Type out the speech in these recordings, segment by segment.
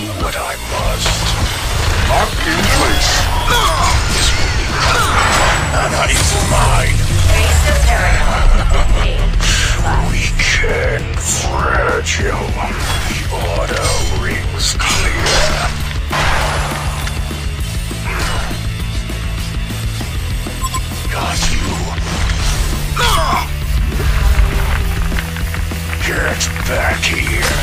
what I must. Lock in place. This will be mana is mine. Face the paragon. Weak and fragile. The order rings clear. Got you. Get back here.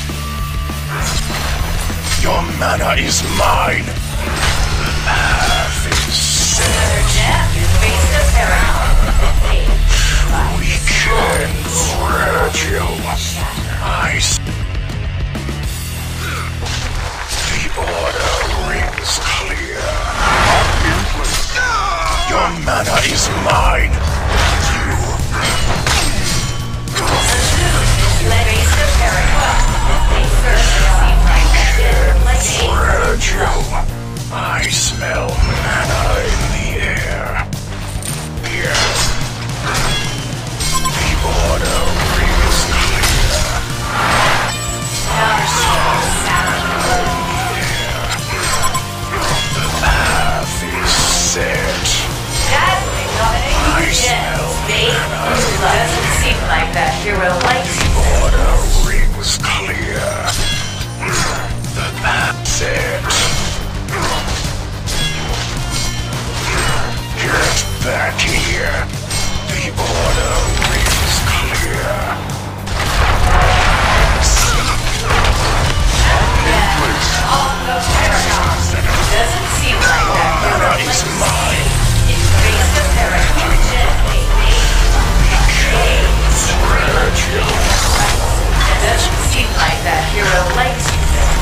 Your mana is mine. The path is set. Face the paragon. Weak and fragile. The order rings clear. Your mana is mine. Face the paragon. Fragile. I smell mana in the air. Here. The order rings clear. I smell mana in the air. The path is set. I smell mana. Doesn't seem like that hero likes you. The order rings clear. The path set. Get back here. The order rings clear. On the paragon. Doesn't seem like that hero Mana likes is you. mine. Face the paragon. Gently. Fragile. Doesn't seem like that hero likes you.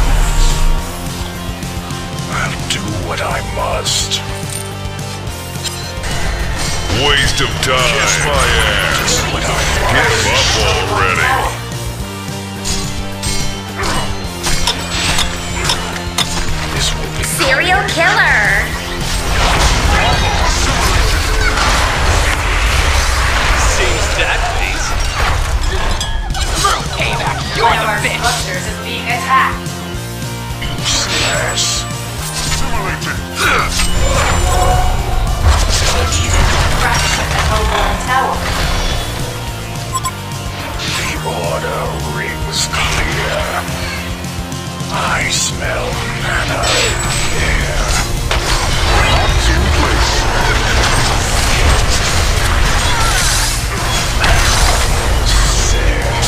I'll do what I must. Waste of time. Kiss my ass. What I Give up already. This will be Serial killer. Seems that please. Payback, you're One of the our bitch. structures is being attacked. useless. Fraction of Hellborn Tower. The order rings clear. I smell mana in the air. Locked in place. Set.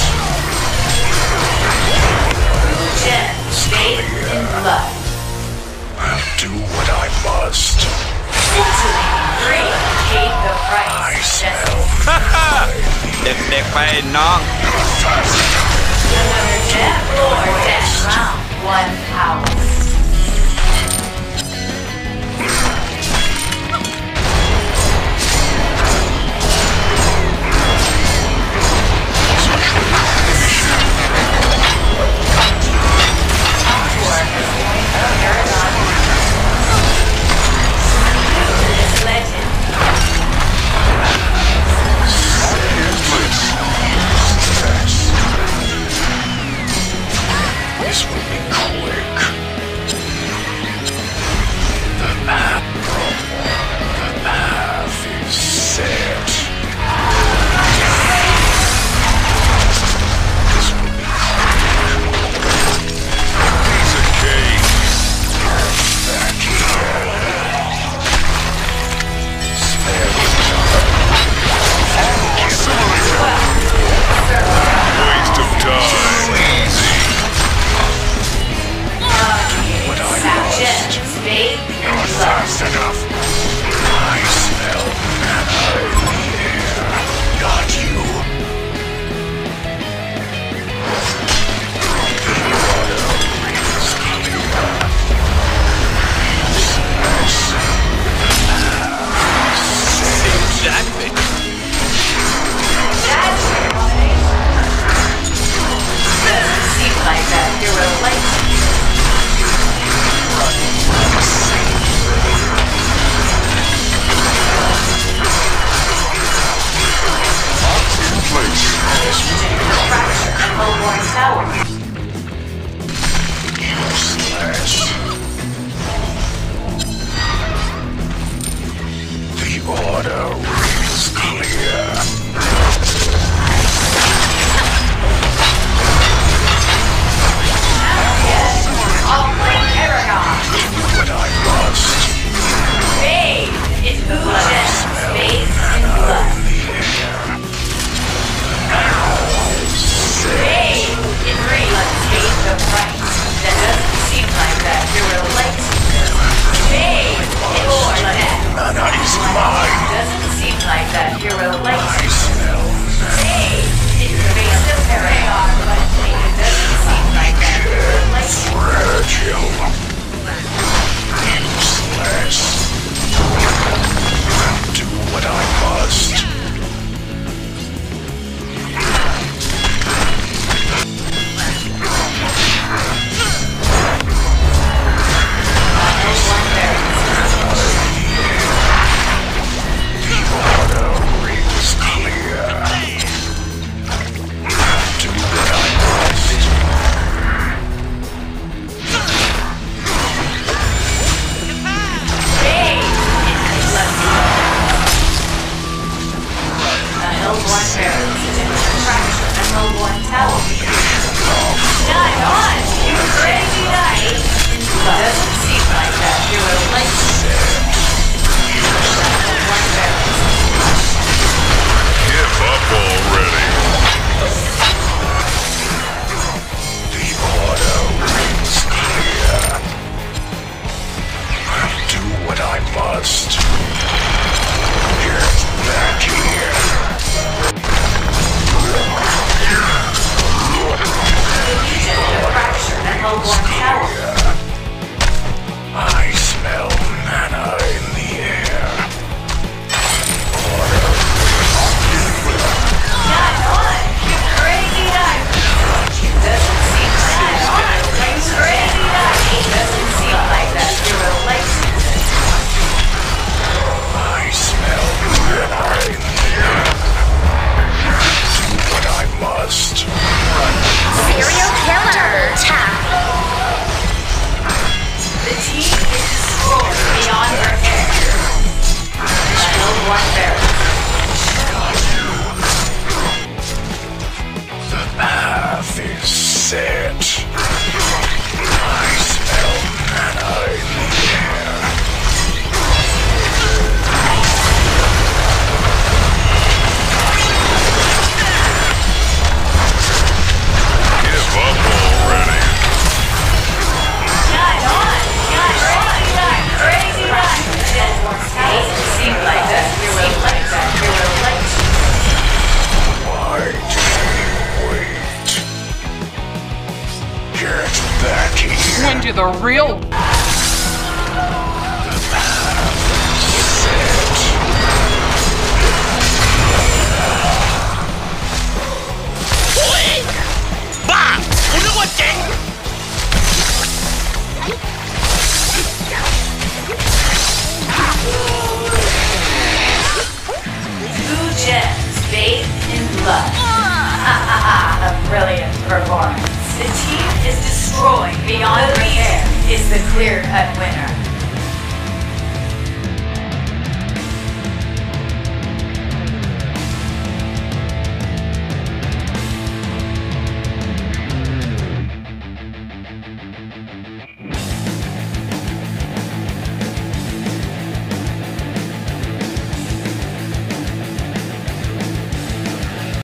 Gen, bathed in blood. I'll do what I must. Victory 3 paid the price. I smell เด็กๆไปน้อง Another death or death round. One power. This will be Doesn't seem like that hero likes I you. smell Hey, it's the base of Paragon, but it doesn't seem like that hero likes you. fragile. Useless. I'll do what I must. Rings clear. Do what I must. Hey, it's the Hellborn Barrels is in attraction the Hellborn Tower. Not on, you crazy knight! Doesn't seem like that hero likes you. The Hellborn Barrels. Give up already. The order rings clear. I'll do what I must. Get back here. Legion to fracture the Hellborn Tower. I smell mana in the air. Not on, you crazy knight! Doesn't seem like that. You crazy knight! Doesn't seem like that hero likes you. I smell mana in the air. Do what I must. Serial killer. Tap. The team is destroyed beyond repair. The Hellborn Barrels. The path is set. I smell mana in the air. Give up already. Not on! Crazy knight! Doesn't seem like that hero likes you. Why do you wait? Get back here. When do the real Two gems bathed in blood. A brilliant performance. The team is destroyed beyond repair. Is the clear-cut winner.